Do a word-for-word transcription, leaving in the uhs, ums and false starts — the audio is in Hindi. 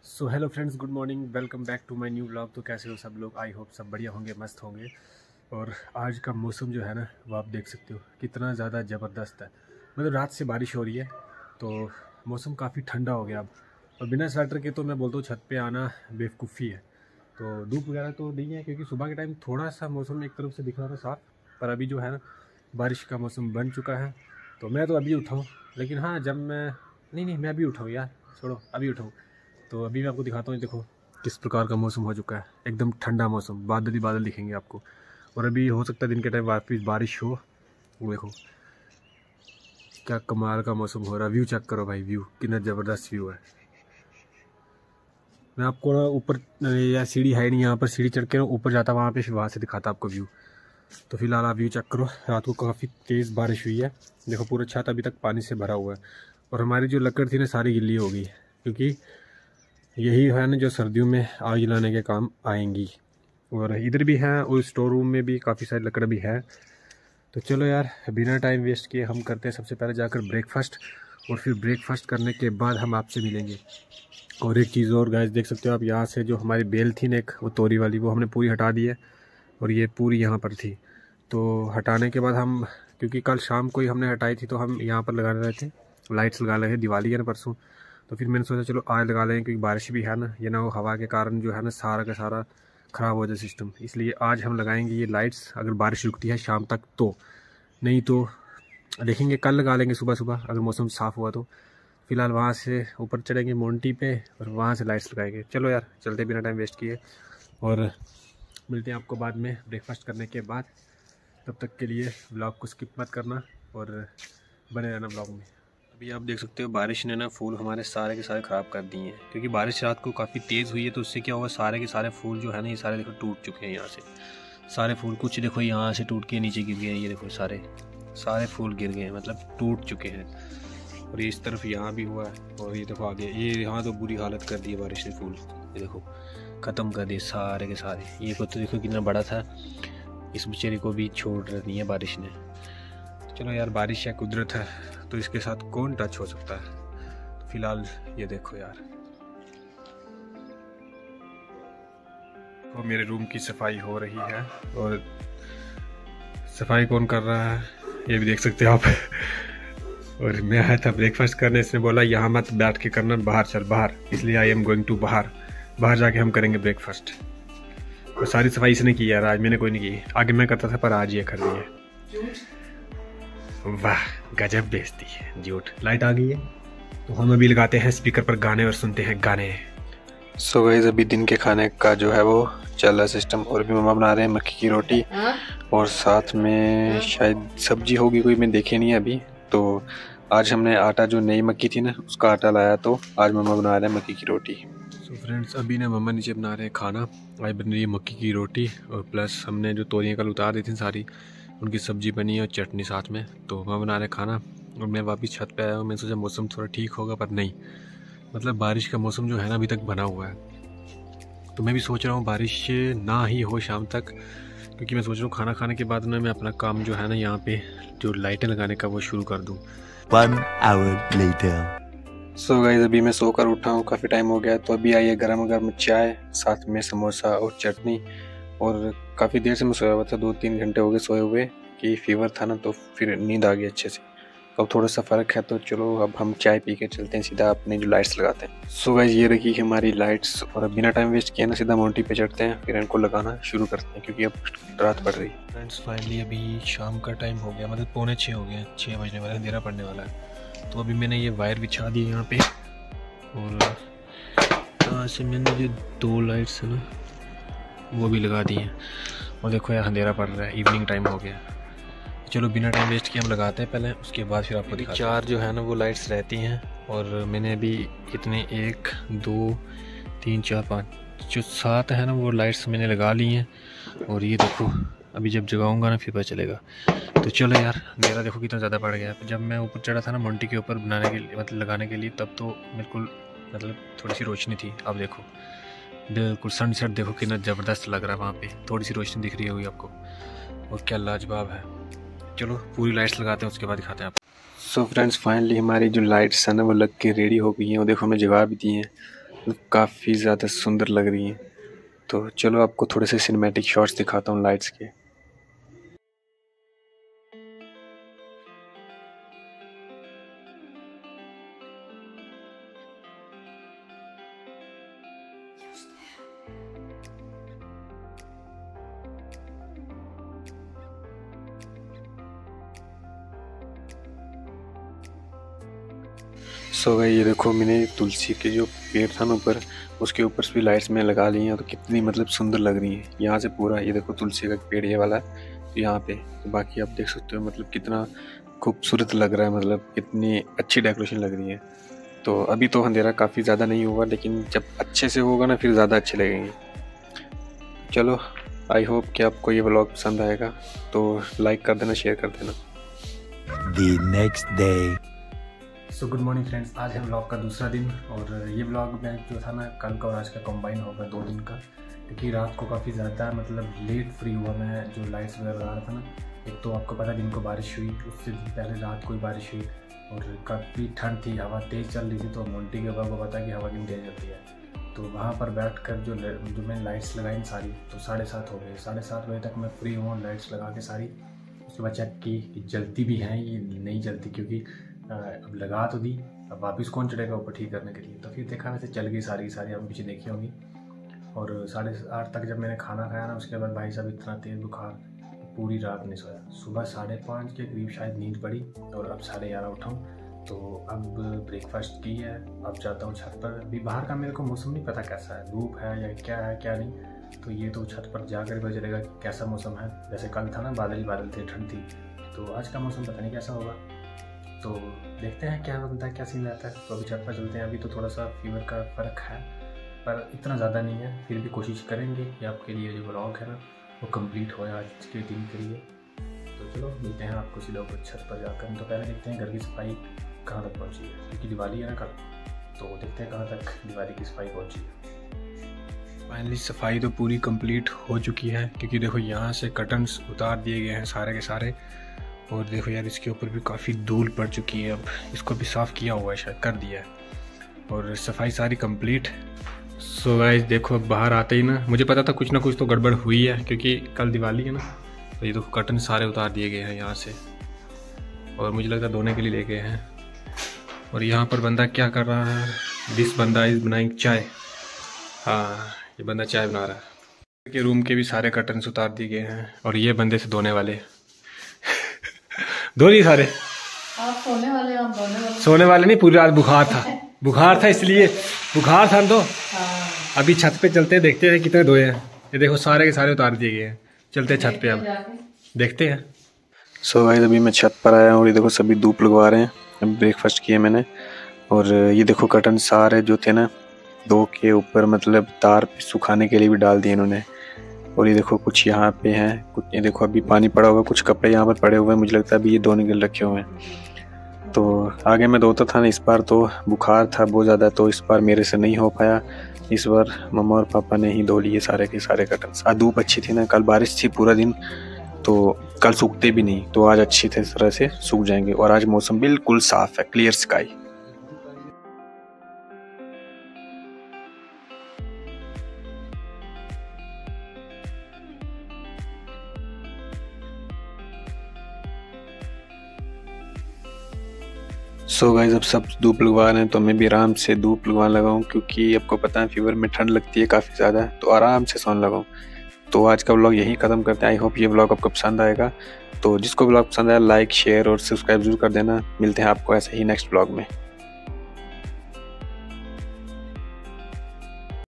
So hello friends, good morning, welcome back to my new vlog. तो कैसे हो सब लोग? आई होप सब बढ़िया होंगे, मस्त होंगे। और आज का मौसम जो है ना, वो आप देख सकते हो कितना ज़्यादा ज़बरदस्त है। मतलब रात से बारिश हो रही है तो मौसम काफ़ी ठंडा हो गया अब। और बिना स्वेटर के तो मैं बोलता हूँ छत पे आना बेवकूफ़ी है। तो धूप वगैरह तो नहीं है क्योंकि सुबह के टाइम थोड़ा सा मौसम एक तरफ से दिख रहा था साफ, पर अभी जो है ना बारिश का मौसम बन चुका है। तो मैं तो अभी उठाऊँ, लेकिन हाँ जब मैं नहीं नहीं मैं अभी उठाऊँ यार, छोड़ो अभी उठाऊँ। तो अभी मैं आपको दिखाता हूँ, देखो किस प्रकार का मौसम हो चुका है। एकदम ठंडा मौसम, बादल ही बादल दिखेंगे आपको। और अभी हो सकता है दिन के टाइम वापस बारिश हो। वो देखो क्या कमाल का मौसम हो रहा है। व्यू चेक करो भाई, व्यू कितना ज़बरदस्त व्यू है। मैं आपको ना ऊपर, या सीढ़ी है नहीं यहाँ पर, सीढ़ी चढ़ के ना ऊपर जाता वहाँ पे, फिर वहाँ से दिखाता आपको व्यू। तो फिलहाल आप व्यू चेक करो। रात को काफ़ी तेज़ बारिश हुई है, देखो पूरा छत अभी तक पानी से भरा हुआ है। और हमारी जो लकड़ थी ना सारी गिल्ली हो गई, क्योंकि यही है ना जो सर्दियों में आग जलाने के काम आएंगी। और इधर भी हैं, और स्टोर रूम में भी काफ़ी सारी लकड़ भी है। तो चलो यार, बिना टाइम वेस्ट किए हम करते हैं सबसे पहले जाकर ब्रेकफास्ट, और फिर ब्रेकफास्ट करने के बाद हम आपसे मिलेंगे। और एक चीज़ और गाइस, देख सकते हो आप, यहाँ से जो हमारी बेल थी ना एक, वो तोरी वाली, वो हमने पूरी हटा दी है। और ये पूरी यहाँ पर थी, तो हटाने के बाद हम, क्योंकि कल शाम को ही हमने हटाई थी, तो हम यहाँ पर लगा रहे थे, लाइट्स लगा रहे थे, दिवाली है ना परसों। तो फिर मैंने सोचा चलो आज लगा लें, क्योंकि बारिश भी है ना, ये ना वो हवा के कारण जो है ना सारा का सारा ख़राब हो जाए सिस्टम। इसलिए आज हम लगाएंगे ये लाइट्स, अगर बारिश रुकती है शाम तक तो, नहीं तो देखेंगे कल लगा लेंगे सुबह सुबह अगर मौसम साफ़ हुआ तो। फिलहाल वहाँ से ऊपर चढ़ेंगे मोंटी पे, और वहाँ से लाइट्स लगाएंगे। चलो यार चलते बिना टाइम वेस्ट किए, और मिलते हैं आपको बाद में ब्रेकफास्ट करने के बाद। तब तक के लिए व्लॉग को स्किप मत करना और बने रहना व्लॉग में। अभी आप देख सकते हो बारिश ने ना फूल हमारे सारे के सारे ख़राब कर दिए हैं, क्योंकि बारिश रात को काफ़ी तेज़ हुई है। तो उससे क्या हुआ, सारे के सारे फूल जो है ना, ये सारे देखो टूट चुके हैं। यहाँ से सारे फूल, कुछ देखो यहाँ से टूट के नीचे गिर गए हैं। ये देखो सारे सारे फूल गिर गए हैं, मतलब टूट चुके हैं। और ये इस तरफ यहाँ भी हुआ है, और ये देखो आगे, ये यहाँ तो बुरी हालत कर दी है बारिश ने। फूल ये देखो ख़त्म कर दिए सारे के सारे। ये को तो देखो कितना बड़ा था, इस बेचारे को भी छोड़ रही है बारिश ने। चलो यार, बारिश या कुदरत है तो इसके साथ कौन टच हो सकता है। तो फिलहाल ये देखो यार, तो मेरे रूम की सफाई हो रही है। और सफाई कौन कर रहा है ये भी देख सकते हो आप। और मैं आया था ब्रेकफास्ट करने, इसने बोला यहाँ मत बैठ के करना, बाहर चल बाहर। इसलिए आई एम गोइंग टू बाहर, बाहर जाके हम करेंगे ब्रेकफास्ट। और सारी सफाई इसने की यार, आज मैंने कोई नहीं की। आगे मैं करता था पर आज ये कर रही है। वाह गजब बेइज्जती है, झूठ। लाइट आ गई है तो हम अभी लगाते हैं स्पीकर पर गाने और सुनते हैं गाने। सो गाइस, अभी दिन के खाने का जो है वो चल रहा सिस्टम। और भी मम्मा बना रहे हैं मक्की की रोटी, और साथ में शायद सब्जी होगी कोई, मैं देखे नहीं अभी। तो आज हमने आटा, जो नई मक्की थी ना, उसका आटा लाया, तो आज मम्मा बना रहे हैं मक्की की रोटी। सो फ्रेंड्स, अभी ना मम्मा नीचे बना रहे हैं खाना। आज बन रही है मक्की की रोटी, और प्लस हमने जो तोरियाँ कल उतार दी थी सारी, उनकी सब्जी बनी है और चटनी साथ में। तो मम्मा बना रहे खाना, और मैं वापस छत पे आया हूँ। मैंने सोचा मौसम थोड़ा ठीक होगा, पर नहीं, मतलब बारिश का मौसम जो है ना अभी तक बना हुआ है। तो मैं भी सोच रहा हूँ बारिश ना ही हो शाम तक, क्योंकि मैं सोच रहा हूँ खाना खाने के बाद ना मैं अपना काम जो है ना यहाँ पे जो लाइटें लगाने का वो शुरू कर दूँ। One hour later. So guys, अभी मैं सोकर उठा हूँ, काफ़ी टाइम हो गया। तो अभी आई है गर्म गर्म चाय, साथ में समोसा और चटनी। और काफ़ी देर से मैं सोया हुआ था, दो तीन घंटे हो गए सोए हुए, कि फीवर था ना, तो फिर नींद आ गई अच्छे से। तो अब थोड़ा सा फ़र्क है, तो चलो अब हम चाय पी के चलते हैं सीधा अपनी जो लाइट्स लगाते हैं। सो गाइस, ये रखी है हमारी लाइट्स, और अब बिना टाइम वेस्ट किए ना सीधा मोंटी पे चढ़ते हैं, फिर इनको लगाना शुरू करते हैं, क्योंकि अब रात पड़ रही है। फ्रेंड्स फाइनली अभी शाम का टाइम हो गया, मतलब पौने छः हो गया, छः बजने वाला, अंधेरा पड़ने वाला है। तो अभी मैंने ये वायर बिछा दी है यहाँ पे, और यहाँ से मैंने जो दो लाइट्स है ना वो भी लगा दी हैं। और देखो यार अंधेरा पड़ रहा है, इवनिंग टाइम हो गया। चलो बिना टाइम वेस्ट किए हम लगाते हैं पहले, उसके बाद फिर आपको दिखाते हैं। चार जो है ना वो लाइट्स रहती हैं, और मैंने अभी कितने, एक दो तीन चार पाँच, जो सात है ना वो लाइट्स मैंने लगा ली हैं। और ये देखो अभी जब जगाऊंगा ना फिर पता चलेगा। तो चलो यार, अंधेरा देखो कितना ज़्यादा पड़ गया। जब मैं ऊपर चढ़ा था ना मोंटी के ऊपर बनाने के लिए, मतलब लगाने के लिए, तब तो बिल्कुल मतलब थोड़ी सी रोशनी थी। अब देखो बिल्कुल सनसेट देखो कितना ज़बरदस्त लग रहा है, वहाँ पे थोड़ी सी रोशनी दिख रही होगी आपको, और क्या लाजवाब है। चलो पूरी लाइट्स लगाते हैं, उसके बाद दिखाते हैं आपको। सो फ्रेंड्स, फाइनली हमारी जो लाइट्स हैं ना वो लग के रेडी हो गई हैं, और देखो हमें जगा भी दी हैं। काफ़ी ज़्यादा सुंदर लग रही हैं। तो चलो आपको थोड़े से सिनेमैटिक शॉट्स दिखाता हूँ लाइट्स के। सो so, ये देखो मैंने तुलसी के जो पेड़ था ना ऊपर, उसके ऊपर भी लाइट्स में लगा ली हैं। तो कितनी मतलब सुंदर लग रही है यहाँ से पूरा। ये देखो तुलसी का पेड़ ये वाला तो यहाँ पे, तो बाकी आप देख सकते हो मतलब कितना खूबसूरत लग रहा है, मतलब कितनी अच्छी डेकोरेशन लग रही है। तो अभी तो अंधेरा काफ़ी ज़्यादा नहीं हुआ, लेकिन जब अच्छे से होगा ना फिर ज़्यादा अच्छे लगेंगे। चलो आई होप कि आपको ये व्लॉग पसंद आएगा, तो लाइक कर देना, शेयर कर देना। The next day. So good morning friends, आज है व्लॉग का दूसरा दिन और ये व्लॉग में जो था ना कल का और आज का कंबाइन होगा दो दिन का, क्योंकि रात को काफ़ी ज़्यादा मतलब लेट फ्री हुआ मैं जो लाइट्स वगैरह लगा रहा था ना। एक तो आपको पता दिन को बारिश हुई, उससे दिन पहले रात को ही बारिश हुई और काफ़ी ठंड थी, हवा तेज़ चल रही थी। तो मोंटी के बाबा को पता कि हवा कितनी तेज़ चलती है। तो वहाँ पर बैठ कर जो जो मैंने लाइट्स लगाई सारी, तो साढ़े सात हो गए। साढ़े सात बजे तक मैं फ्री हुआ लाइट्स लगा के सारी। उसके बाद चेक की कि जलती भी हैं ये नहीं जलती, क्योंकि अब लगा तो दी, अब वापस कौन चढ़ेगा ऊपर ठीक करने के लिए। तो फिर देखा वैसे चल गई सारी सारी, हम पीछे देखी होंगी। और साढ़े आठ तक जब मैंने खाना खाया ना, उसके बाद भाई साहब इतना तेज़ बुखार, पूरी रात नहीं सोया। सुबह साढ़े पाँच के करीब शायद नींद पड़ी और अब साढ़े ग्यारह उठा हूँ। तो अब ब्रेकफास्ट की है, अब जाता हूँ छत पर। अभी बाहर का मेरे को मौसम नहीं पता कैसा है, धूप है या क्या है क्या नहीं, तो ये तो छत पर जाकर पता चलेगा कि कैसा मौसम है। जैसे कल था ना बादल ही बादल थे, ठंड थी, तो आज का मौसम पता नहीं कैसा होगा। तो देखते हैं क्या बनता है, क्या सीन रहता है। तो अभी छत पर चलते हैं। अभी तो थोड़ा सा फीवर का फ़र्क है, पर इतना ज़्यादा नहीं है। फिर भी कोशिश करेंगे कि आपके लिए जो व्लॉग है ना वो कंप्लीट हो आज के दिन के लिए। तो चलो मिलते हैं आपको सीधा ऊपर छत पर जाकर। तो पहले देखते हैं घर की सफाई कहाँ तक पहुँची है, क्योंकि दिवाली है ना कल, तो देखते हैं कहाँ तक दिवाली की सफाई पहुँची है। फाइनली सफाई तो पूरी कंप्लीट हो चुकी है, क्योंकि देखो यहाँ से कर्टन्स उतार दिए गए हैं सारे के सारे। और देखो यार इसके ऊपर भी काफ़ी धूल पड़ चुकी है, अब इसको भी साफ़ किया हुआ है, शायद कर दिया है। और सफाई सारी कंप्लीट। सो गाइस देखो अब बाहर आते ही ना मुझे पता था कुछ ना कुछ तो गड़बड़ हुई है, क्योंकि कल दिवाली है ना। तो ये देखो कर्टन सारे उतार दिए गए हैं यहाँ से, और मुझे लगता है धोने के लिए ले गए हैं। और यहाँ पर बंदा क्या कर रहा है, दिस बंदा इज बनाइंग चाय। हाँ ये बंदा चाय बना रहा है। के रूम के भी सारे कर्टन उतार दिए गए हैं, और ये बंदे से धोने वाले धो नहीं सारे। आप सोने वाले, आप धोने वाले। सोने वाले नहीं, पूरी रात बुखार था बुखार था इसलिए बुखार था। तो हाँ। अभी छत पे चलते हैं, देखते हैं कितने धोए हैं। ये देखो सारे के सारे उतार दिए गए हैं। चलते हैं छत पे, अब देखते हैं। सो गाइस अभी मैं छत पर आया हूँ और ये देखो सभी धूप लगवा रहे हैं। अब ब्रेकफास्ट किया मैंने, और ये देखो कर्टन सारे जो थे ना दो के ऊपर मतलब तार पे सुखाने के लिए भी डाल दिए इन्होंने। और ये देखो कुछ यहाँ पे हैं, कुछ ये देखो अभी पानी पड़ा हुआ, कुछ कपड़े यहाँ पर पड़े हुए हैं। मुझे लगता है अभी ये धोने के लिए रखे हुए हैं। तो आगे मैं धोता था ना, इस बार तो बुखार था बहुत ज़्यादा, तो इस बार मेरे से नहीं हो पाया। इस बार मम्मा और पापा ने ही धो लिए सारे के सारे कर्टन्स। आज धूप अच्छी थी ना, कल बारिश थी पूरा दिन, तो कल सूखते भी नहीं, तो आज अच्छी तरह से सूख जाएंगे। और आज मौसम बिल्कुल साफ़ है, clear sky. So so guys अब सब धूप लगवा रहे हैं, तो मैं भी आराम से धूप लगवाने लगा हूँ, क्योंकि आपको पता है फीवर में ठंड लगती है काफ़ी ज़्यादा, तो आराम से सोने लगा हूँ। तो आज का व्लॉग यही ख़त्म करते हैं। आई होप ये व्लॉग आपको पसंद आएगा। तो जिसको व्लॉग पसंद आया लाइक शेयर और सब्सक्राइब जरूर कर देना। मिलते हैं आपको ऐसे ही नेक्स्ट व्लॉग में।